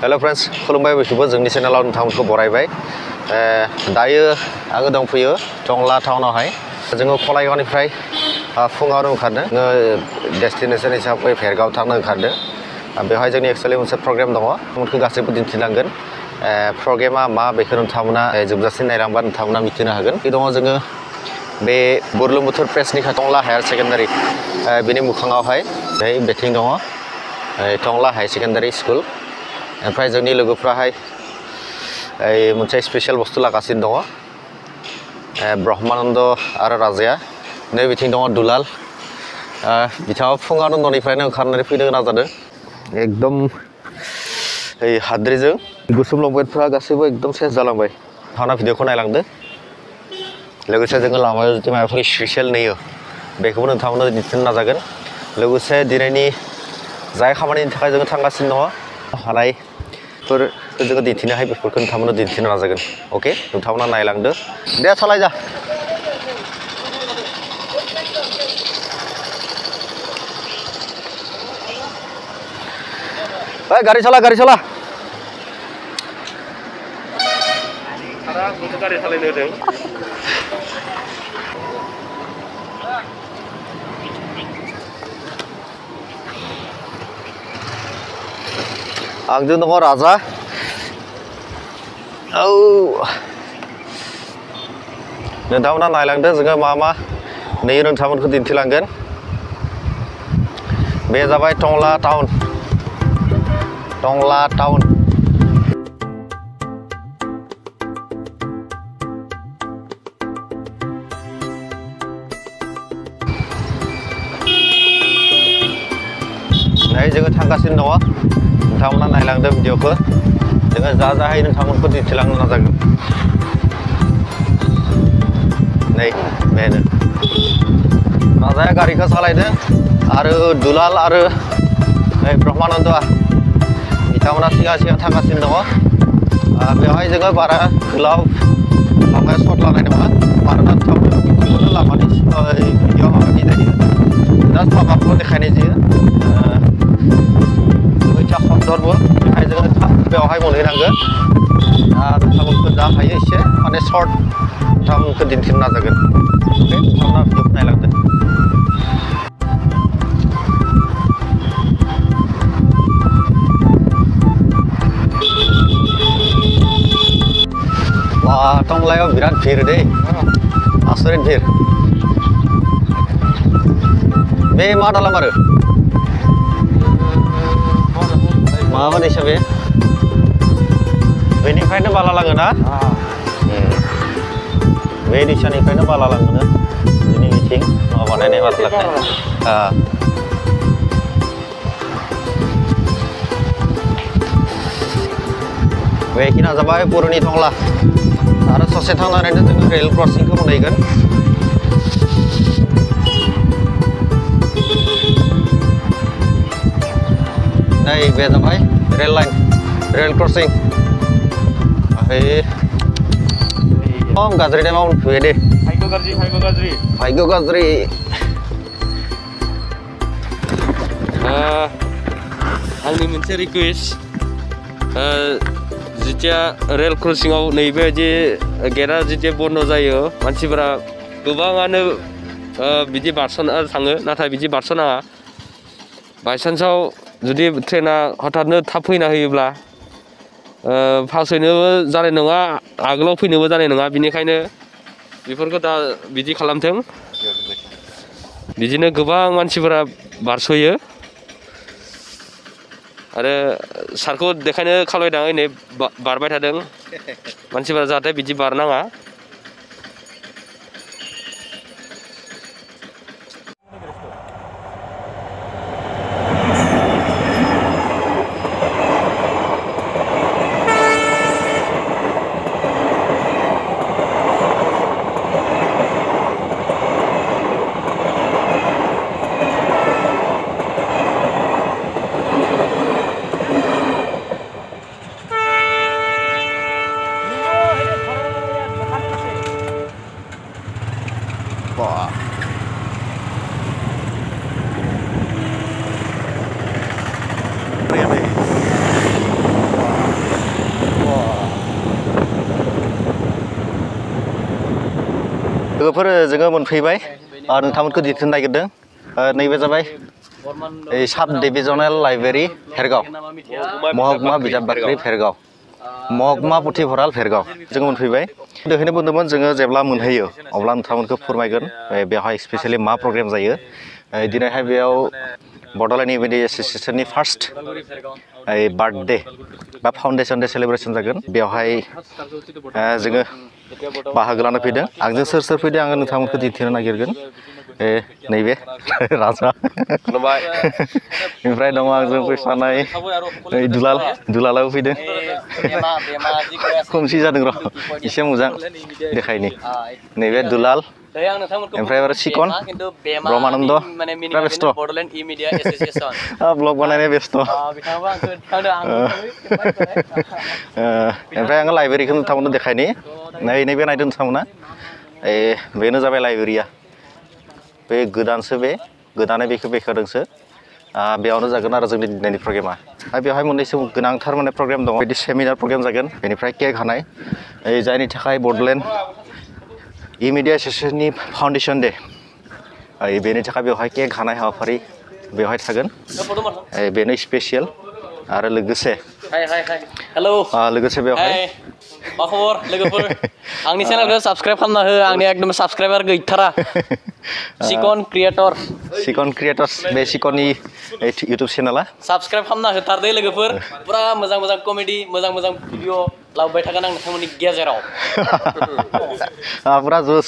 Hello friends खुलुमबाय बयखौबो जोंनि चेनेलाव नोंथांमोनखौ बरायबाय दायो आङो दंफैयो टंला टाउनावहाय जोङो कलाइगावनिफ्राय फुङावनो ओंखारदों डेस्टिनेशन हिसाबै भेरगाव थांनो ओंखारदों बेवहाय जोंनि एक्चुअलि मोनसे प्रग्राम दङ नोंथांमोनखौ गासैबो दिन्थिलांगोन प्रग्रामा मा बेखौ नोंथांमोना जोबजासिम नायलांबा नोंथांमोना मिथिनो हागोन दङ जोङो बे बुरलुंबुथुर प्रेसनि टंला हायार सेकेन्डारि बेनि मोखाङावहाय बेथिं दङ टंला हायार सेकेन्डारि स्कुल ओमफ्राय जोंनि लोगोफ्राहाय मोनसे स्पेशल बुस्थु लागासिनो दङ ब्रह्मानन्द आरो राजाया नै बिथिं दङ दुलाल बिथाङा फुङावनो न'निफ्रायनो ओंखारनानै फैनो गोनां जादों एकदम हाद्रिजों गुसुम लंपेन्टफ्रा गासैबो एकदम सेस जालांबाय थांना भिडिअखौ नायलांदो लोगोसे जोङो लामायाव जुदि माबाफोर स्पेशल नेयो बेखौबो नोंथांमोननो दिन्थिनो नाजागोन लोगोसे दिनैनि जाय खामानिनि थाखाय जोङो थांगासिनो दङ हानायफोर जोङो दिन्थिनो हायो बेफोरखौ नोंथांमोननो दिन्थिनो नाजागोन अके नोंथांमोना नायलांदो दे सालाय जा गारि साला गारि साला गारि सालायनो होदों आंजों दङ राजा औ नोंथांमोना नायलांदो जोङो मा मा नै नोंथांमोनखौ दिन्थिलांगोन बे जाबाय टंला टाउन नै जोङो थांगासिनो दङ नोंथांमोना नायलांदो भिडिअखौ जोङो जा हायो नोंथांमोनखौ दिन्थिलांनो नाजागोन नै बेनो राजाया गारिखौ सालायदों आरो दुलाल आरो ब्रह्मानन्दआ बिथांमोना सिगां सिगां थांगासिनो दङ बेवहाय जोङो बारा गोलाव लामाया सर्ट लानाय नङा मानोना नोंथांमोननो लामानि भिडिअ माबायदि जायो जास्ट लामाखौ देखायनाय जायो खमदरबो बेहाय जोङो बेवहाय मोनहैनांगोन नोंथांमोनखौ जा हायो एसे माने सर्ट नोंथांमोनखौ दिन्थिनो नाजागोन अके नोंथांमोना भिडिअखौ नायलांदो टंलायाव बिराद भिर दै आसरित भिर बे मा दालां आरो माबा दैसा बे बेनिफ्रायनो बाला लाङो ना बे दैसानिफ्रायनो बाला लाङो जोंनि बिथिं माबा बानायनाय बाथ्राखाय बेखिनिया जाबाय पुरनि टंला आरो ससे थांनानैनो जोङो रेल क्रसिंखौ मोनहैगोन नै बे जाबाय रेल लाइन रेल क्रसिं गाज्रि टाइमाव मोनफैयो दे भाग्य गाज्रि आंनि मोनसे रिकुवेस्ट जिथिया रेल क्रसिंआव नैबेबायदि गेटआ जिथिया बन्द जायो मानसिफोरा गोबाङानो बिदि बारस'ना थाङो नाथाय बिदि बारस'नाङा बायसान्सआव जुदि ट्रेना हठाथनो थाब फैना होयोब्ला फासयनोबो जानाय नङा आगोलाव फैनोबो जानाय नङा बिनिखायनो बेफोरखौ दा बिदि खालामथों बिदिनो गोबां मानसिफोरा बारस'यो आरो सारखौ देखायनो खावलायदों नै बारबाय थादों मानसिफोरा जाहाथे बिदि बारनाङा लोगोफोर जोङो मोनफैबाय नोंथांमोनखौ दिन्थिनो नागिरदों नैबे जाबाय साब डिभिजनेल लाइब्रेरि भेरगाव महकुमा बिजाब बाख्रि भेरगाव महकुमा पुथिभराल भेरगाव जोङो मोनफैबाय दहायनो बुंदोंमोन जोङो जेब्ला मोनहैयो अब्ला नोंथांमोनखौ फोरमायगोन बेवहाय स्पेसियेलि मा प्रग्राम जायो दिनैहाय बेयाव बड'लेण्ड इउनिटि एस'सिएशननि फार्स्ट बार्थडे बा फाउन्डेसन डे सेलिब्रेसन जागोन बेवहाय जोङो बाहागो लानो फैदों आंजों सोर सोर फैदों आङो नोंथांमोनखौ दिन्थिनो नागिरगोन नैबे राजा ओमफ्राय दङ आंजों फैफानाय दुलालाबो फैदों खोमसि जादों र' एसे मोजां देखायनि नैबे दुलाल ओमफ्राय आरो सिकन ब्रह्मानन्द बेस्थ' ब्लग बानायनाय बेस्थ' ओमफ्राय आङो लाइब्रेरिखौ नोंथांमोननो देखायनि नैबे नायदों नोंथांमोना बेनो जाबाय लाइब्रेरिया बे गोदानसो बे गोदानै बेखौ बेखेवदोंसो बेयावनो जागोन आरो जोंनि दिनैनि प्रग्रामा बेवहाय मोननैसो गोनांथार माने प्रग्राम दङ बिदि सेमिनार प्रग्राम जागोन बेनिफ्राय केक हानाय जायनि थाखाय बड'लेण्ड इउनिटि एस'सिएशननि फाउन्डेसन डे बेनि थाखाय बेवहाय केक हानाय हाबाफारि बेवहाय थागोन बेनो स्पेसियेल आरो लोगोसे लोगोसे बेवहाय मा खबर लोगोफोर आंनि चेनेलखौ साबस्क्राइब खालामना हो आंनि एकदम साबस्क्राइबार गैथारा सिकन क्रिएटर्स बे सिकननि इउटुब चेनेला साबस्क्राइब खालामना होथारदो लोगोफोर पुरा मोजां मोजां कमेडि मोजां मोजां भिडिअ लाबोबाय थागोन आं नोंथांमोननि गेजेराव पुरा जुस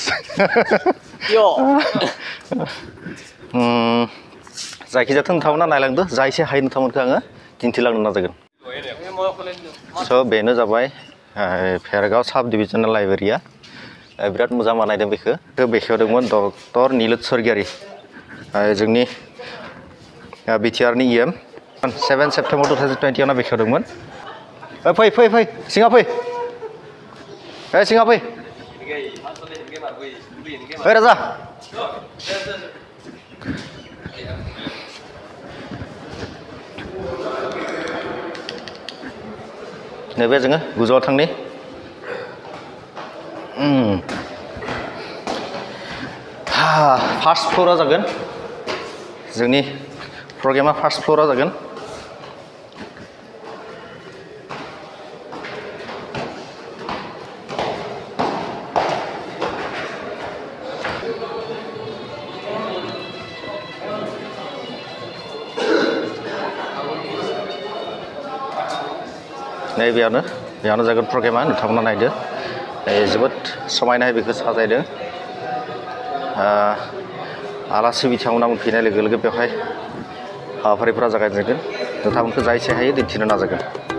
जायखिजाया नोंथांमोना नायलांदो जा एसे हायो नोंथांमोनखौ आङो दिन्थिलांनो नाजागोन स' बेनो जाबाय भेरगाव साब डिभिजनेल लाइब्रेरिया बिराद मोजां बानायदों बेखौ बेखेवदोंमोन डक्टर निलोद स्वरगियारि जोंनि बिटिआरनि EM 7 सेप्टेम्बर 2020 आव बेखेवदोंमोन फै सिङाव फै सिङाव फै राजा नैबे जोङो गोजौआव थांनि फार्स्ट फ्ल'रा जागोन जोंनि प्रग्रामा फार्स्ट फ्ल'रा जागोन नै बेयावनो जागोन प्रग्रामा नोंथांमोना नायदो जोबोद समायनायै बेखौ साजायदों आलासि बिथांमोना मोनफैनाय लोगो लोगो बेवहाय हाबाफारिफोरा जागायजेनगोन नोंथांमोनखौ जा एसे हायो दिन्थिनो नाजागोन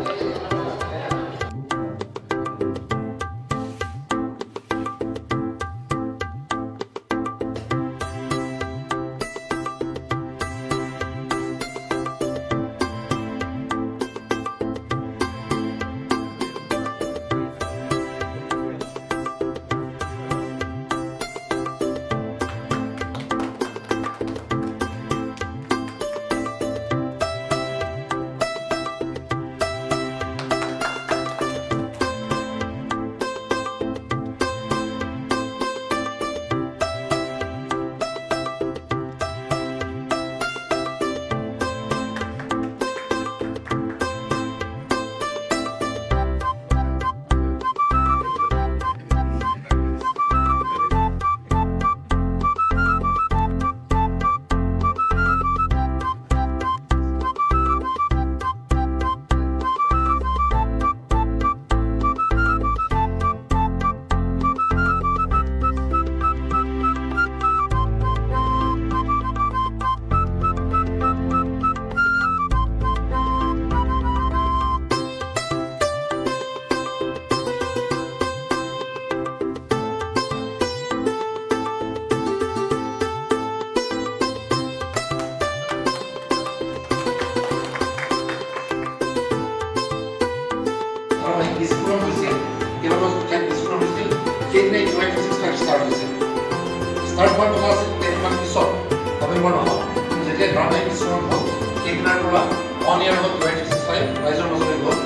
Start one was in one episode. November no. Jadi drama episode ho. Keknar pura 1 year ho 2065 Raizor Mazuri go.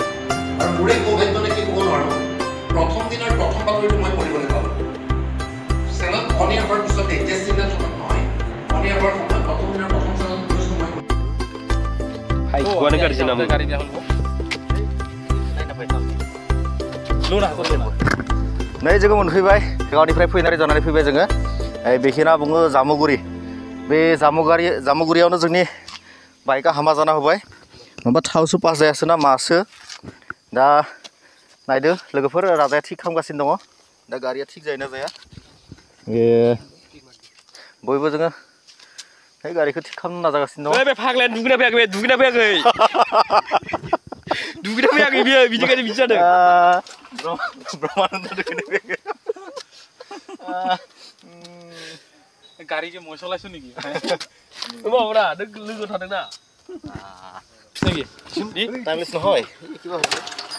Ar pure COVID ne ki go naro. Prothom din ar prothom bar hoitu moi poribole pabo. gua garis nama. नै जोङो मोनफैबाय गावनिफ्राय फैनानै जानानै फैबाय जोङो बेखिना बुङो जामुगुरि बे जामुगुरियावनो जोंनि बाइकआ हामा जाना होबाय माबा थावसो पास जायासो ना मासो दा नायदो लोगोफोर राजाया थिग खालामगासिनो दङ दा गारिया थिग जायोना जाया बयबो जोङो गारिखौ थिग खालामनो नाजागासिनो दङ बे फाग्लाया दुगैना फैयाखै दुगैना फैयाखै बियो बिदिखायनो बिदि जादों ब्रह्मानन्द दुगैना फैयाखै गारिजों मसलासो नेকি माबारा लोगो थादोंना नेকি टाइमलेस নহয় কিবা হ'ব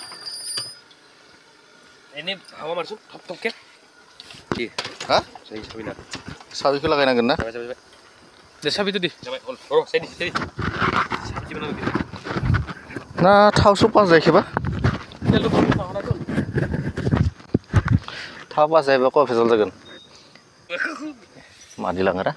এনে হাওয়া মারছো টপ টপ কে কি হ্যাঁ সেই ছবি না সাবিখौ লাগাयनांगोन ना যাবে দে সাবিটো দি যাবে ও সেদি সাবি বানাও দি ना थावसो पास जायाखैबा তেলটো কম পাহৰা তো थाव पास जायोबा कय फेसल जागोन मादि लाङोरा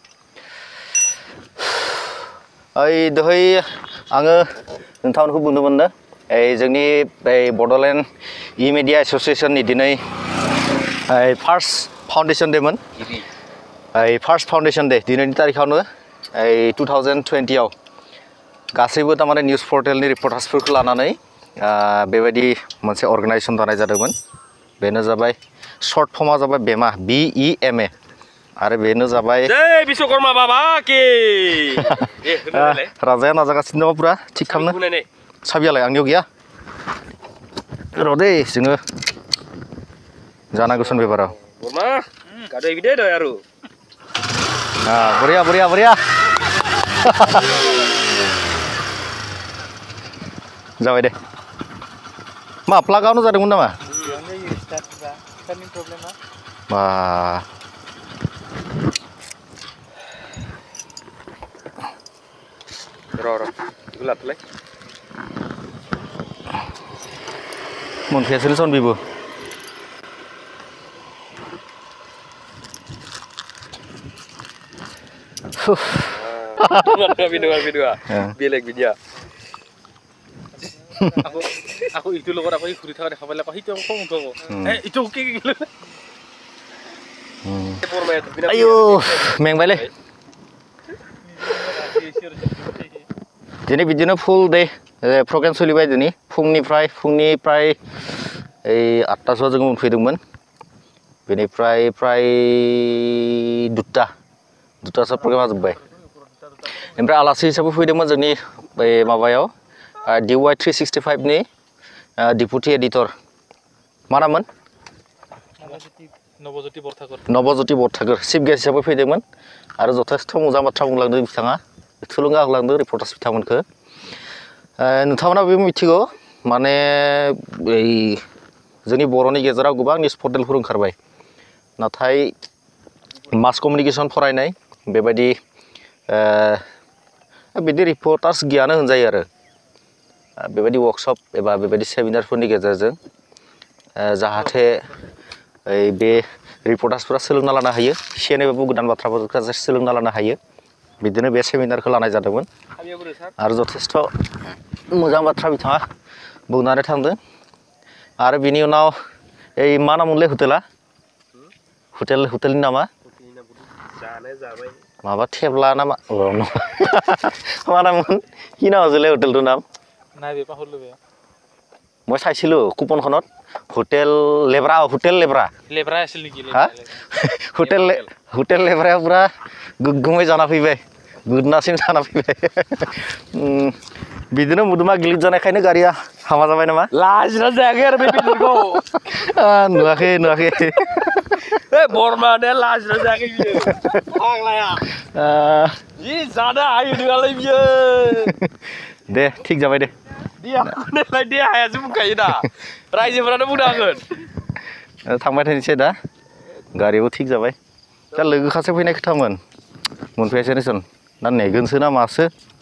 ओइ दहाय आङो नोंथांमोनखौ बुंदोंमोन ना जोंनि बड'लेण्ड इ मिडिया एस'सिएशननि दिनै फार्स्ट फाउन्डेसन डेमोन फार्स्ट फाउन्डेसन डे दिनैनि तारिखावनो 2020आव गासैबो तारमाने निउज पर्टेलनि रिपर्टार्सफोरखौ लानानै बेबायदि मोनसे अर्गानाइजेसन दानाय जादोंमोन बेनो जाबाय शर्ट फर्मआ जाबाय बेमा BEMA आरो बेनो जाबाय जय विश्वकर्मा बाबा के राजाया नाजागासिनो दङ पुरा थिग खालामनो साबियालाय आंनियाव गैया र' दे जोङो जानांगौसन बेबाराव बोरमा गादै बिदे दय आरो बरिया बरिया बरिया जाबाय दे मा प्लागावनो जादोंमोन नामा बा र' बेखौ लाथ'लाय मोनफैयासैलै सन बेबो Bidua. Belek bidia. Aku itu loh aku ikut tahu deh kapan lepas itu aku ngomong itu oke gitu. Ayo, mengbay le. Jadi bidiनो full day program सोलिबाय दिनै फुंनि प्राय 8टासोआव जों मोनफैदोंमोन बेनिफ्राय प्राय 2टासो प्रग्रामा जोब्बाय ओमफ्राय आलासि हिसाबै फैदोंमोन जोंनि बे माबायाव DY 365 नि डिपुटी एडिटर मा नाममोन नवज्योति बरठाकर चिफ गेस्ट हिसाबै फैदोंमोन आरो जथेस्थ मोजां बाथ्रा बुंलांदों बिथाङा थुलुंगा होलांदों रिपर्टार्स बिथांमोनखौ नोंथांमोना बे मिथिगौ माने जोंनि बर'नि गेजेराव गोबां निउज पर्टेलफोर ओंखारबाय नाथाय मास कमिउनिकेशन फरायनाय बेबायदि बिदि रिपर्टार्स गैयानो होनजायो आरो बेबायदि वर्कशप एबा बेबायदि सेमिनारफोरनि गेजेरजों जाहाथे बे रिपर्टार्सफोरा सोलोंना लानो हायो एसे एनैबाबो गोदान बाथ्राफोरखौ सोलोंना लानो हायो बिदिनो बे सेमिनारखौ लानाय जादोंमोन आरो जथेस्थ मोजां बाथ्रा बिथाङा बुंनानै थांदों आरो बिनि उनाव मा नाममोनलै हटेलनि नामा माबा थेब्ला नामा मा नाममोन কি নাম আছিলে হোটেলটোৰ নাম নাই বে পাহৰিলো বে মই চাইছিলো কুপনখনত হোটেল লেব্ৰা আছিল নেকি হোটেল লেব্ৰাया পুৰা गुगुमै जाना फैबाय गुदनासिम जाना फैबाय बिदिनो मुदुमा गिलिट जानायखायनो गारिया हामा जाबाय नामा लाजिना जायाखै आरो बे बेदरखौ नुवाखै बरमाने लाजिना जायाखै बियो फाग्लाया जि जानो हायो नोंलाय बियो दे थिग जाबाय दे देहाखौलाय देहायासो बुंखायो दा रायजोफोरानो बुंनो हागोन थांबाय थानोसै दा गारियाबो थिग जाबाय दा लोगो खासे फैनाय खोथामोन मोनफैयासै नेसन दा नेगोनसो ना मासो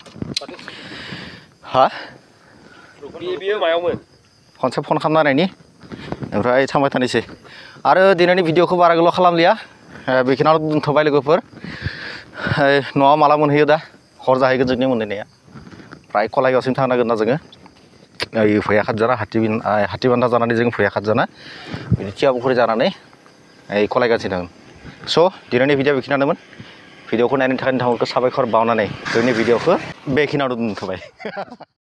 हा बियो मायावमोन खनसे फन खालामनायनि ओमफ्राय थांबाय थानोसै आरो दिनैनि भिडिअखौ बारा गोलाव खालामलिया बेखिनियाव दोनथ'बाय लोगोफोर न'आव माला मोनहैयो दा हर जाहैगोन जोंनि मोनहैनाया फ्राय कलाइगावसिम थांनांगोन ना जोङो ओइ भैया खातजाना हाथिबान्धा जानानै जों भैया खातजाना बिदि थियापुखुरि जानानै ओइ कलाइगावसिम थांगोन स' दिनैनि भिडिअ बेखिनियानोमोन भिडिअखौ नायनो थाखाय नोंथांमोनखौ साबायखर बावनानै दिनैनि भिडिअखौ बेखिनियावनो दोनथ'बाय